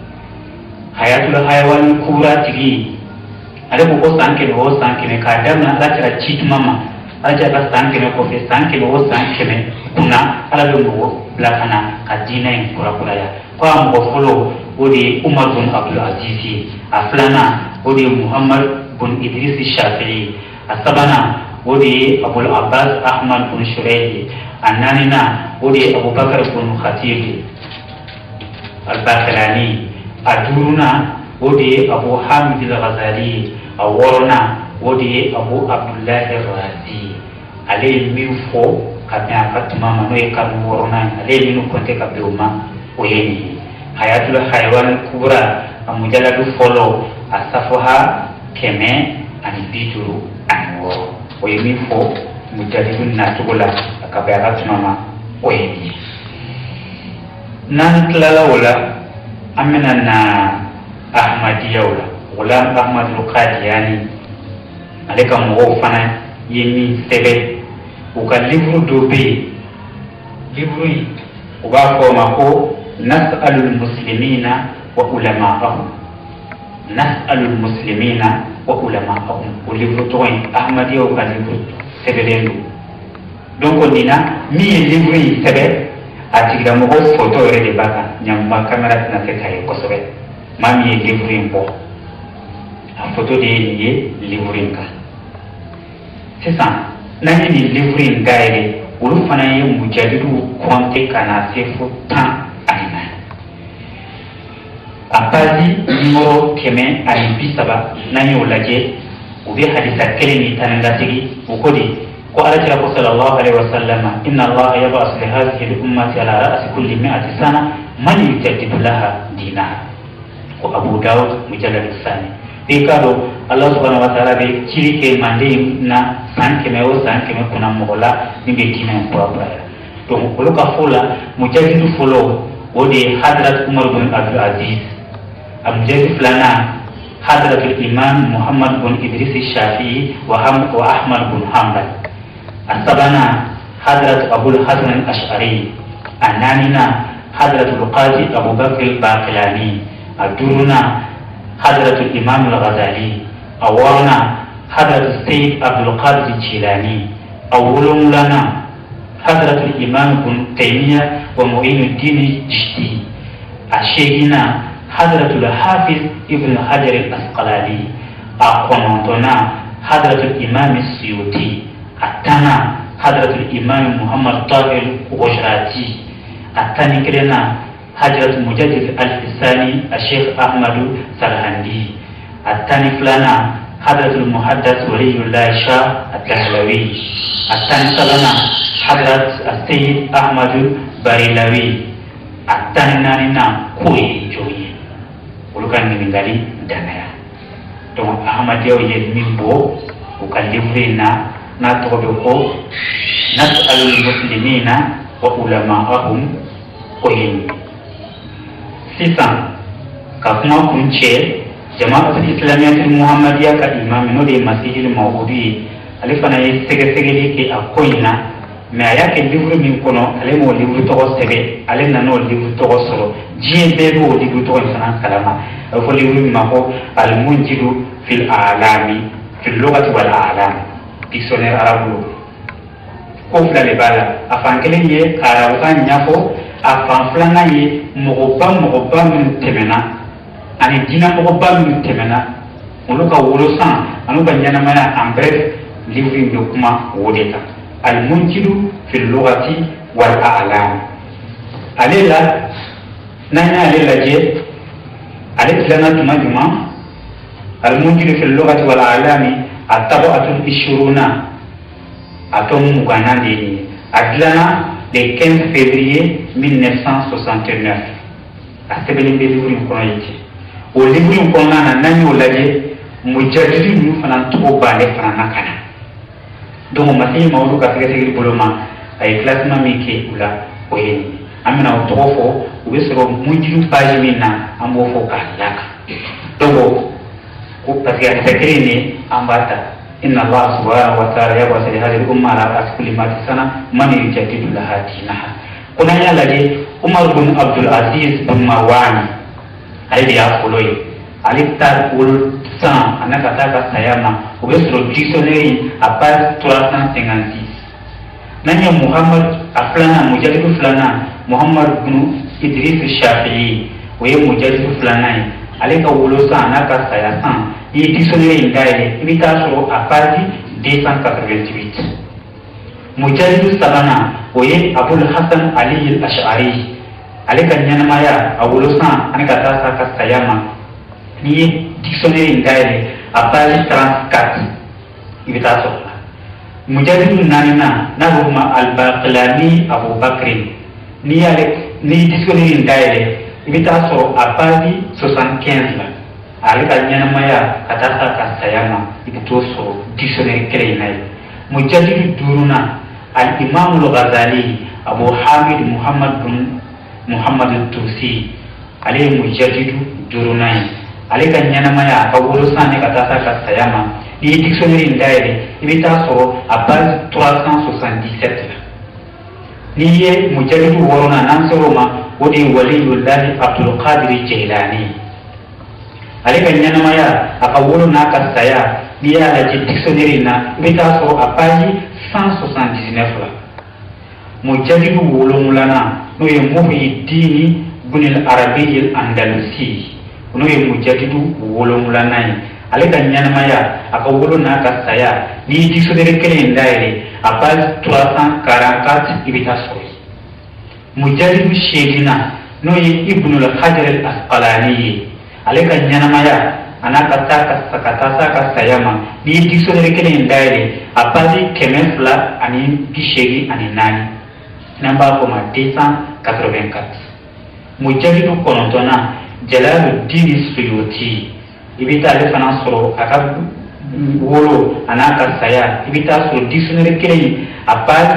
حياة الحيوان كورا تجي ada buku sangkene wo sangkene kadam na la tira chit mama aja la sangkene ko fe sangkene wo sangkene kuna ala do wo blakana kadina en kura kura ya ko am ko folo odi umar bin abdul aziz aflana odi muhammad bin idris shafi'i asabana odi abul abbas ahmad bin shuraih ananina odi abubakar bin khatib al-bakhlani aduruna odi abu hamid al-ghazali aworona odi abu abdullah ar-razi ale mifo kabya fatuma mano e kabu worona ale minu konte kabuma oyeni hayatul hayawan kubra amujalladu folo asafaha keme ani biduru anwo oyemi fo mujallidun natugula kabya fatuma oyeni nan klala wala amena na ahmadiyya wala ahmad al-qadiani aleka mo fana yemi sebe o ka livre dobe livre o ba ko mako nas'alul muslimina wa ulama'ahum nas'alul muslimina wa ulama'ahum o livre to ahmadiyya o ka livre sebe lendo donc nina mi livre sebe atigira mo photo re de baka nyamba camera na se kay ko sobe mami livre mbo a photo de liye livre ka c'est ça nani ni livre ngaire olu fana ye mujadidu compte kana se fo 10 ani 4 a page numéro 130 n'an y'o lajɛ u bɛ hadisa kelen min tan ka sigi o ko de ko alakira ko sallallahu alaihi wasallam inna allaha yab'asu li hadhihi al-ummati ala ra'si kulli 100 sana man yujaddidu laha dinaha ko Abu Dawud mujallad al-thani e kado Allah subhanahu wa ta'ala be ciri ke mande na san keme o san keme kuna mogola ni be dina ko abaya donc ko ka fola mujaddidu folo o de Hadrat Umar bin Abdul Aziz amjadi fulana Hadrat al-Imam Muhammad bin Idris al-Shafi'i wa Ahmad bin Hanbal asabana Hadrat Abu al-Hasan al-Ash'ari ananina Hadrat al-Qadi Abu Bakr al-Baqilani aduruna Hadrat al-Imam al-Ghazali awarna Hadrat Sayyid Abdul Qadir al-Jilani awululana Hadrat al-Imam Ibn Taymiyyah wa Mu'inuddin al-Jishti ashegina Hadrat al-Hafiz Ibn Hajar al-Asqalani aqonontona Hadrat al-Imam al-Suyuti atana Hadrat al-Imam Muhammad Tahir al-Ghushrati atani kirena Hadrat Mujaddid al-Fisani al-Sheikh Ahmadu Sarhandi atani fulana Hadrat al-Muhaddas Waliyullah Shah al-Dahlawi atani salana Hadrat al-Sayyid Ahmadu Barilawi atani nanina kuyi joyi ulukan ningali danaya donc Ahmadiyaw ye mimbo ukalivrina na tobe ko nas'alul muslimina wa ulama'ahum qoyin sisan ka kuma kunce jama'atul islamiyatul muhammadiya ka imam no de masihil mawdudi ale fana ye sege ke akoina mais aya ke livre min kono ale mo livre to sebe ale nano livre to soro jie bebo livre to fana kalama fo livre mi mako al munjidu fil a'lami fil lughati wal a'lam dictionnaire arabu ko fula le bala afan kelen ye karaw kan nyafo afan fulana ye mogoba min temena ani dina mogoba min temena olu ka wolo san anu ka ɲanamaya en bref livre de kuma o de kan al munjidu fil lughati wal a'lam ale la n'an y'ale lajɛ ale tilana tuma juma al munjidu fil lughati wal a'lami at-tab'atul 20 atom mugana de ni adlana le 15 février 1969 a sɛbɛnni bɛ livre in kɔnɔ ye o livre in kɔnɔna na n'an y'o lajɛ mujadidi ninnu fana tɔgɔ b'ale fana na ka na donc Masihi Mawudu ka sɛgɛsɛgɛli bolo ma a ye classement min kɛ u la o ye nin an bɛna o tɔgɔ fɔ u bɛ sɔrɔ munjidu page min na an b'o fɔ k'a d'a kan donc ko parce que a tɛ kelen ye an b'a ta إن الله سبحانه وتعالى يبعث لهذه الأمة على رأس كل 100 سنة من يجدد لها دينها. كنا يلاقي عمر بن عبد العزيز بن مروان عليه يقولون عليه تقول سان أنا كتاك سياما وبسرو ديكشنري أباس 356 نحن محمد أفلانا مجدد فلانا محمد بن إدريس الشافعي وهي مجدد فلانا عليه كقول سان أنا كسياسان il dictionnaire indaile ibita so a page 288 mujahid sabana oye Abul Hasan Ali al-Ash'ari alika nyanamaya awulusan anika tasa ka sayama ni dictionnaire indaile a page 34 ibita so mujahid nanina nahuma al-Baqilani Abu Bakr ni dictionnaire indaile ibita so a page 75 ale ka ɲanamaya ka taa sa ka sayama i bɛ t'o sɔrɔ dictionnaire kelen in na ye mujadid duruna al-Imam al-Ghazali Abu Hamid Muhammad bin Muhammad Tusi ale ye mujadid duruna ye ale ka ɲanamaya a ka wolosan ne ka taa sa ka sayama i ye dictionnaire in dayɛlɛ i bɛ taa sɔrɔ a page 377 la n'i ye mujadid wɔɔrɔnan n'an sera o ma o de ye Waliyullahi Abdul Qadir Jilani ale ka ɲanamaya a ka wolo n'a ka saya n'i y'a lajɛ dictionnaire na i bɛ taa sɔrɔ a page 179 la mujadidu wolonwulana n'o ye Muhyiddin bin al-Arabi al-Andalusi n'o ye mujadidu wolonwulana ye ale ka ɲanamaya a ka wolo n'a ka saya n'i ye dictionnaire kelen in dayɛlɛ a page 344 i bɛ taa sɔrɔ mujadidu seegina n'o ye ibnul hajar al asqalani ye ale ka ɲɛnamaya a n'a ka taa ka taa s'a ka saya ma n'i ye dictionnaire kelen in dayɛlɛ a page 284 n'an b'a fɔ ma 284 mujadidu kɔnɔntɔnna Jalaluddin Suyuti i bɛ taa ale fana sɔrɔ a ka wolo a n'a ka saya i bɛ taa sɔrɔ dictionnaire kelen a page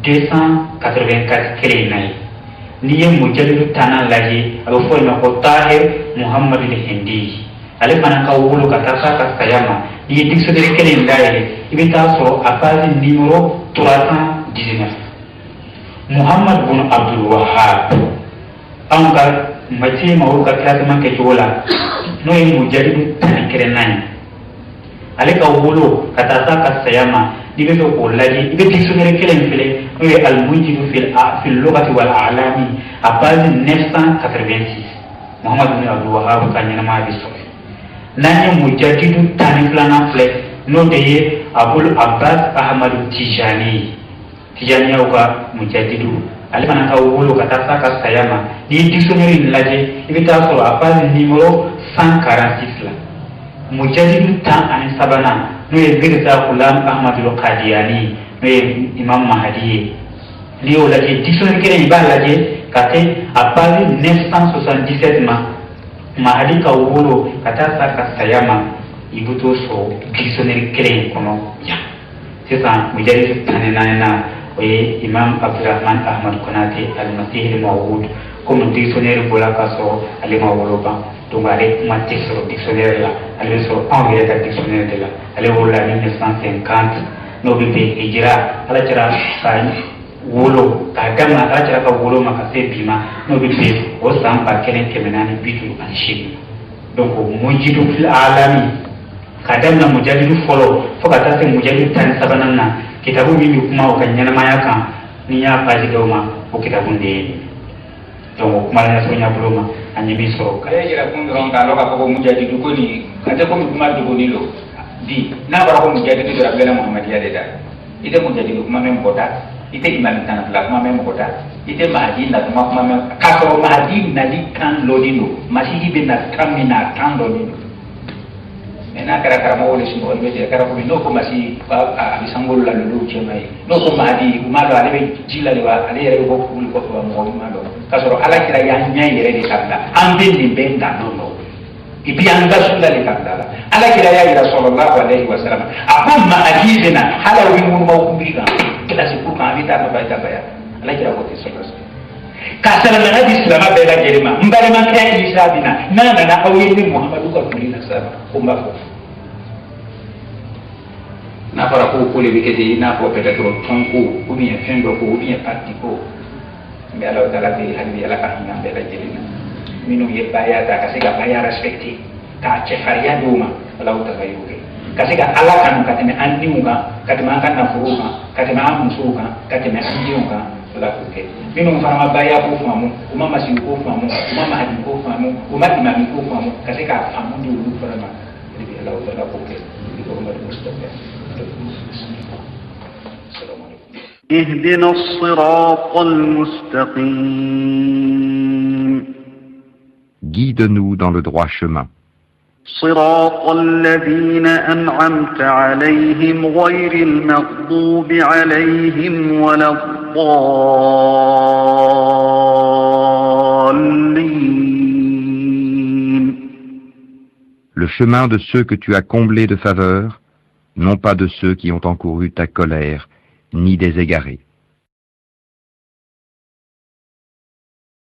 284 kelen in na ye n'i ye mujadidu tannan lajɛ a bɛ fɔ yen ma ko Tahir Muhammad al-Hindi ale fana ka wolo ka taa s'a ka saya ma n'i ye dictionnaire kelen in dayɛlɛ i bɛ taa sɔrɔ a page numéro 319 Muhammad bin Abdul Wahhab anw ka matiye ma olu ka classement kɛcogo la n'o ye mujadidu tan kɛrɛnnan ye ale ka wolo ka taa s'a ka saya ma n'i bɛ fɛ k'o lajɛ i bɛ dictionnaire kelen filɛ n'o ye al-Munjidu fil lugati wal a'lami a page 986 Muhammad bin Abdul Wahhab ka ɲɛnamaya bɛ sɔrɔ n'an ye mujadidu tan filanan filɛ n'o de ye Abul Abbas Ahmadu Tijani Tijaniyaw ka mujadidu ale fana ka wolo ka taa s'a ka saya ma n'i ye dictionnaire in lajɛ i bɛ taa sɔrɔ a page numéro 146 la mujadidu tan ani sabanan n'o ye Mirza Ghulam Ahmadul Qadiani n'o ye Imam Mahdi ye n'i y'o lajɛ dictionnaire kelen i b'a lajɛ ka se a page 977 ma Mahdi ka wolo ka taa s'a ka saya ma i bɛ t'o sɔrɔ dictionnaire kelen in kɔnɔ yan sisan mujadidu tan ni naaninan o ye Imam Abdurrahman Ahmad Konate al-Masih al-Maw'ud comme dictionnaire bɔra ka sɔrɔ ale ma wolo ban donc ale kuma tɛ sɔrɔ dictionnaire la ale bɛ sɔrɔ anw yɛrɛ ka dictionnaire de la ale wolola 1950 n'o bɛ bɛn hijira ala cɛla ka wolo k'a daminɛ ala cɛla ka wolo ma ka se bi ma n'o bɛ bɛn o san 1458 donc mujidu fil alami k'a daminɛ mujadidu fɔlɔ fo ka taa se mujadidu tan ni sabanan na kitabu min bɛ kuma o ka ɲɛnamaya kan ni y'a page dɔw ma o kitabu de ye donc o kuma la ɲɛsɔrɔ ɲɛbolo ma a ɲɛ b'i sɔrɔ k'ale yɛrɛ kun dɔrɔn k'a dɔn k'a fɔ ko mujadidu ko nin a tɛ komi kuma dogoni lo bi n'a fɔra ko mujadidu dɔrɔn a bɛna muhamadiya de da i tɛ mujadidu kuma mɛn mɔgɔ da i tɛ imam tan fila kuma mɛn mɔgɔ da i tɛ mahadi natuma kuma mɛn k'a sɔrɔ mahadi nali kan dɔɔnin don masihi bɛ na kan min na a kan dɔɔnin don mɛ n'a kɛra karamɔgɔ de sunɔgɔ i bɛ tigɛ kɛra komi n'o ko masihi a bɛ sankolo la lulu cɛ ma ye n'o ko mahadi u m'a dɔn ale bɛ ji la de wa ale yɛrɛ bɛ bɔ kuli kɔfɛ wa mɔgɔ m'a dɔn k'a sɔrɔ ala kira y'an ɲɛ yɛrɛ de ka bila an bɛ nin bɛɛ nka dɔn dɔn et puis an ka sunna de ka bila la ala kira y'a yira sallallahu alaihi wa sallam a ko mahadi bɛ na hali aw ye ŋunumaw kun bi kan kilasi ko kan a bɛ taa nafa ta baya ala kira ko tɛ sɔrɔ ka silamɛya di silama bɛɛ lajɛlen ma n balimakɛ Isa bɛ na n'a nana aw ye ni Muhamadu ka foli la sira ko n b'a fɔ n'a fɔra ko ko de bɛ kɛ ten i n'a fɔ peut-être tɔn ko ou bien fɛn dɔ ko ou bien parti ko n bɛ Alahu Taala deli hali bi Ala ka hinɛ an bɛɛ lajɛlen na minnu ye baaya ta ka se ka baaya respecter k'a cɛfarinya d'u ma Alahu Taala y'o kɛ ka se ka Ala kanu ka tɛmɛ an denw kan ka tɛmɛ an ka nafolow kan ka tɛmɛ an musow kan ka tɛmɛ an denw kan Ala k'o kɛ minnu fana ma baaya ko faamu u ma masihi ko faamu u ma mahadi ko faamu u ma imami ko faamu ka se k'a faamu di olu fana ma Alahu Taala k'o kɛ اهدنا الصراط المستقيم Guide-nous dans le droit chemin. صراط الذين أنعمت عليهم غير المغضوب عليهم ولا الضالين. Le chemin de ceux que tu as comblés de faveur, non pas de ceux qui ont encouru ta colère, ni des égarés.